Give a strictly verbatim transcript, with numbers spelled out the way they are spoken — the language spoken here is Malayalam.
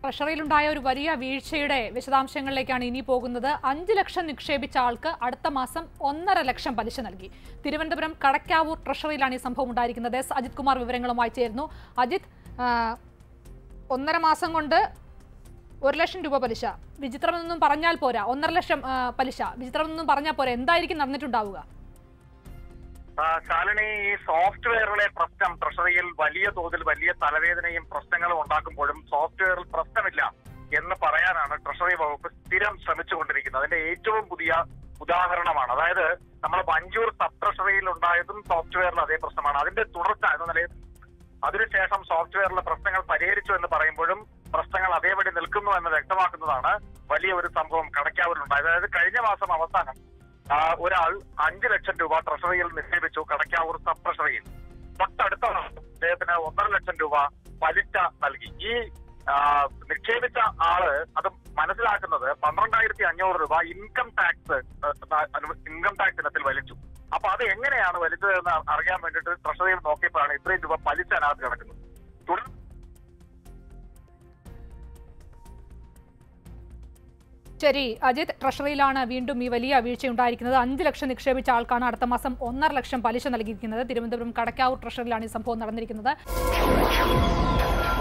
ട്രഷറിയിലുണ്ടായ ഒരു വലിയ വീഴ്ചയുടെ വിശദാംശങ്ങളിലേക്കാണ് ഇനി പോകുന്നത്. അഞ്ച് ലക്ഷം നിക്ഷേപിച്ച ആൾക്ക് അടുത്ത മാസം ഒന്നര ലക്ഷം പലിശ നൽകി. തിരുവനന്തപുരം കടക്കാവൂർ ട്രഷറിയിലാണ് ഈ സംഭവം ഉണ്ടായിരിക്കുന്നത്. എസ് അജിത് കുമാർ വിവരങ്ങളുമായി ചേരുന്നു. അജിത്, ഒന്നര മാസം കൊണ്ട് ഒരു ലക്ഷം രൂപ പലിശ, വിചിത്രമെന്നൊന്നും പറഞ്ഞാൽ പോരാ. ഒന്നര ലക്ഷം പലിശ വിചിത്രമെന്നൊന്നും പറഞ്ഞാൽ പോരാ. എന്തായിരിക്കും നടന്നിട്ടുണ്ടാവുക? ശാലിനി, ഈ സോഫ്റ്റ്വെയറിലെ പ്രശ്നം ട്രഷറിയിൽ വലിയ തോതിൽ വലിയ തലവേദനയും പ്രശ്നങ്ങളും ഉണ്ടാക്കുമ്പോഴും സോഫ്റ്റ്വെയറിൽ പ്രശ്നമില്ല എന്ന് പറയാനാണ് ട്രഷറി വകുപ്പ് സ്ഥിരം ശ്രമിച്ചുകൊണ്ടിരിക്കുന്നത്. അതിന്റെ ഏറ്റവും പുതിയ ഉദാഹരണമാണ്, അതായത് നമ്മൾ മഞ്ചൂർ സബ് ട്രഷറിയിൽ ഉണ്ടായതും സോഫ്റ്റ്വെയറിൽ അതേ പ്രശ്നമാണ്. അതിന്റെ തുടർച്ച എന്ന നിലയിൽ അതിനുശേഷം സോഫ്റ്റ്വെയറിലെ പ്രശ്നങ്ങൾ പരിഹരിച്ചു എന്ന് പറയുമ്പോഴും പ്രശ്നങ്ങൾ അതേപടി നിൽക്കുന്നു എന്ന് വ്യക്തമാക്കുന്നതാണ് വലിയ ഒരു സംഭവം കടക്കാവൂരിലുണ്ടായത്. അതായത് കഴിഞ്ഞ മാസം അവസാനം ഒരാൾ അഞ്ചു ലക്ഷം രൂപ ട്രഷറിയിൽ നിക്ഷേപിച്ചു, കടക്കാവൂർ സബ് ട്രഷറിയിൽ. തൊട്ടടുത്ത അദ്ദേഹത്തിന് ഒന്നര ലക്ഷം രൂപ പലിശ നൽകി. ഈ നിക്ഷേപിച്ച ആള് അത് മനസ്സിലാക്കുന്നത് പന്ത്രണ്ടായിരത്തി അഞ്ഞൂറ് രൂപ ഇൻകം ടാക്സ് ഇൻകം ടാക്സ് ഇനത്തിൽ വലിച്ചു. അപ്പൊ അത് എങ്ങനെയാണ് വലിച്ചതെന്ന് അറിയാൻ വേണ്ടിയിട്ട് ട്രഷറിയിൽ നോക്കിയപ്പോഴാണ് ഇത്രയും രൂപ പലിശ അതിനകത്ത് കിടക്കുന്നത്. തുടർന്ന് ശരി അജിത്, ട്രഷറിയിലാണ് വീണ്ടും ഈ വലിയ വീഴ്ചയുണ്ടായിരിക്കുന്നത്. അഞ്ച് ലക്ഷം നിക്ഷേപിച്ച ആൾക്കാണ് അടുത്ത മാസം ഒന്നര ലക്ഷം പലിശ നൽകിയിരിക്കുന്നത്. തിരുവനന്തപുരം കടക്കാവൂർ ട്രഷറിയിലാണ് ഈ സംഭവം നടന്നിരിക്കുന്നത്.